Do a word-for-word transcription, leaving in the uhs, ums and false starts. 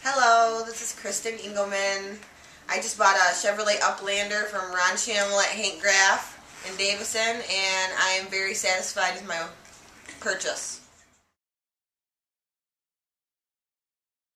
Hello, this is Kristen Engelman. I just bought a Chevrolet Uplander from Ron Channel at Hank Graff in Davison, and I am very satisfied with my purchase.